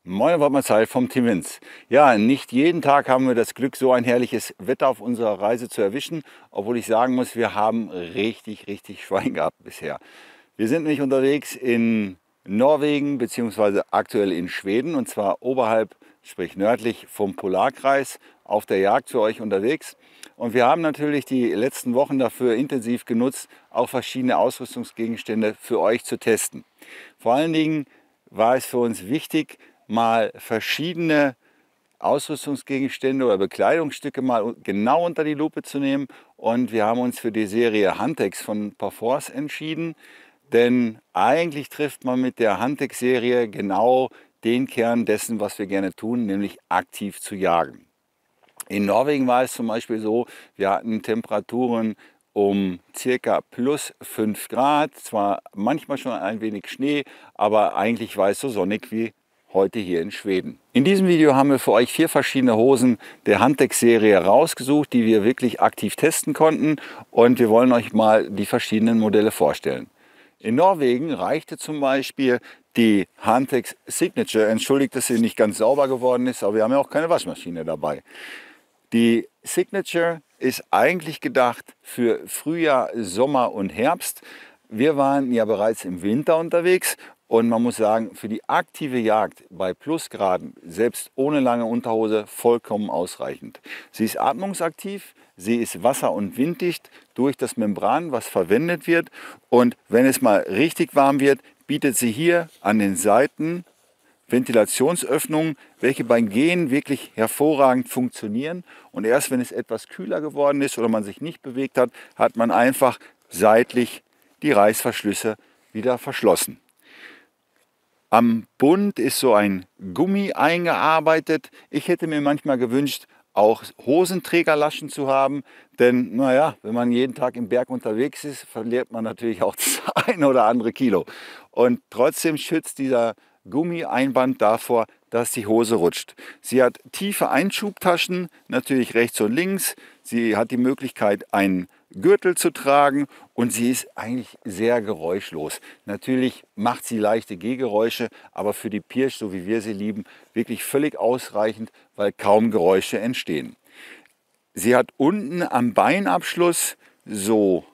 Moin, Wortmannsheil vom Team Winz. Ja, nicht jeden Tag haben wir das Glück, so ein herrliches Wetter auf unserer Reise zu erwischen, obwohl ich sagen muss, wir haben richtig Schwein gehabt bisher. Wir sind nämlich unterwegs in Norwegen bzw. aktuell in Schweden, und zwar oberhalb, sprich nördlich vom Polarkreis, auf der Jagd für euch unterwegs. Und wir haben natürlich die letzten Wochen dafür intensiv genutzt, auch verschiedene Ausrüstungsgegenstände für euch zu testen. Vor allen Dingen war es für uns wichtig, mal verschiedene Ausrüstungsgegenstände oder Bekleidungsstücke mal genau unter die Lupe zu nehmen. Und wir haben uns für die Serie Huntex von Perforce entschieden, denn eigentlich trifft man mit der Huntex-Serie genau den Kern dessen, was wir gerne tun, nämlich aktiv zu jagen. In Norwegen war es zum Beispiel so, wir hatten Temperaturen um circa plus 5 Grad, zwar manchmal schon ein wenig Schnee, aber eigentlich war es so sonnig wie heute hier in Schweden. In diesem Video haben wir für euch 4 verschiedene Hosen der Huntex-Serie rausgesucht, die wir wirklich aktiv testen konnten, und wir wollen euch mal die verschiedenen Modelle vorstellen. In Norwegen reichte zum Beispiel die Huntex Signature. Entschuldigt, dass sie nicht ganz sauber geworden ist, aber wir haben ja auch keine Waschmaschine dabei. Die Signature ist eigentlich gedacht für Frühjahr, Sommer und Herbst. Wir waren ja bereits im Winter unterwegs und man muss sagen, für die aktive Jagd bei Plusgraden, selbst ohne lange Unterhose, vollkommen ausreichend. Sie ist atmungsaktiv, sie ist wasser- und winddicht durch das Membran, was verwendet wird, und wenn es mal richtig warm wird, bietet sie hier an den Seiten Ventilationsöffnungen, welche beim Gehen wirklich hervorragend funktionieren, und erst wenn es etwas kühler geworden ist oder man sich nicht bewegt hat, hat man einfach seitlich die Reißverschlüsse wieder verschlossen. Am Bund ist so ein Gummi eingearbeitet. Ich hätte mir manchmal gewünscht, auch Hosenträgerlaschen zu haben, denn naja, wenn man jeden Tag im Berg unterwegs ist, verliert man natürlich auch das ein oder andere Kilo. Und trotzdem schützt dieser Gummieinband davor, dass die Hose rutscht. Sie hat tiefe Einschubtaschen, natürlich rechts und links. Sie hat die Möglichkeit, einen Gürtel zu tragen, und sie ist eigentlich sehr geräuschlos. Natürlich macht sie leichte Gehgeräusche, aber für die Pirsch, so wie wir sie lieben, wirklich völlig ausreichend, weil kaum Geräusche entstehen. Sie hat unten am Beinabschluss so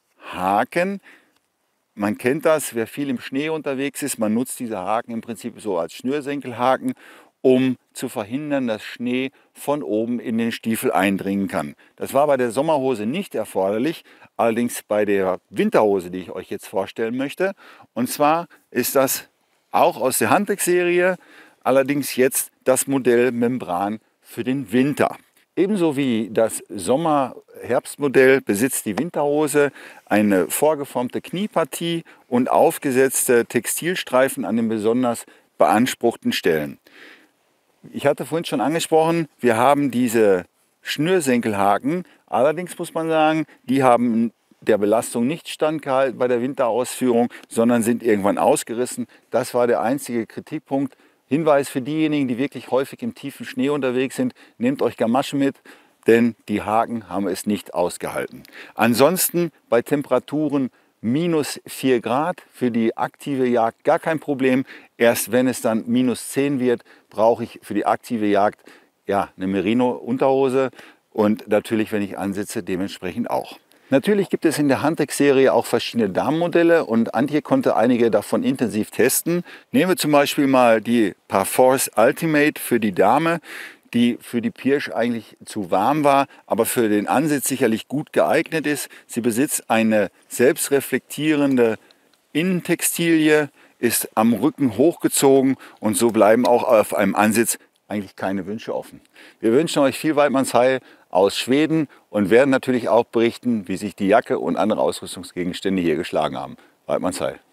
Haken. Man kennt das, wer viel im Schnee unterwegs ist, man nutzt diese Haken im Prinzip so als Schnürsenkelhaken, um zu verhindern, dass Schnee von oben in den Stiefel eindringen kann. Das war bei der Sommerhose nicht erforderlich, allerdings bei der Winterhose, die ich euch jetzt vorstellen möchte. Und zwar ist das auch aus der Huntex-Serie, allerdings jetzt das Modell Membran für den Winter. Ebenso wie das Sommer-Herbstmodell besitzt die Winterhose eine vorgeformte Kniepartie und aufgesetzte Textilstreifen an den besonders beanspruchten Stellen. Ich hatte vorhin schon angesprochen, wir haben diese Schnürsenkelhaken, allerdings muss man sagen, die haben der Belastung nicht standgehalten bei der Winterausführung, sondern sind irgendwann ausgerissen. Das war der einzige Kritikpunkt. Hinweis für diejenigen, die wirklich häufig im tiefen Schnee unterwegs sind: Nehmt euch Gamaschen mit, denn die Haken haben es nicht ausgehalten. Ansonsten bei Temperaturen minus 4 Grad für die aktive Jagd gar kein Problem. Erst wenn es dann minus 10 wird, brauche ich für die aktive Jagd ja eine Merino-Unterhose, und natürlich, wenn ich ansitze, dementsprechend auch. Natürlich gibt es in der Huntex-Serie auch verschiedene Damenmodelle, und Antje konnte einige davon intensiv testen. Nehmen wir zum Beispiel mal die Perforce Ultimate für die Dame, die für die Pirsch eigentlich zu warm war, aber für den Ansitz sicherlich gut geeignet ist. Sie besitzt eine selbstreflektierende Innentextilie, ist am Rücken hochgezogen, und so bleiben auch auf einem Ansitz eigentlich keine Wünsche offen. Wir wünschen euch viel Weidmannsheil aus Schweden und werden natürlich auch berichten, wie sich die Jacke und andere Ausrüstungsgegenstände hier geschlagen haben. Weidmannsheil.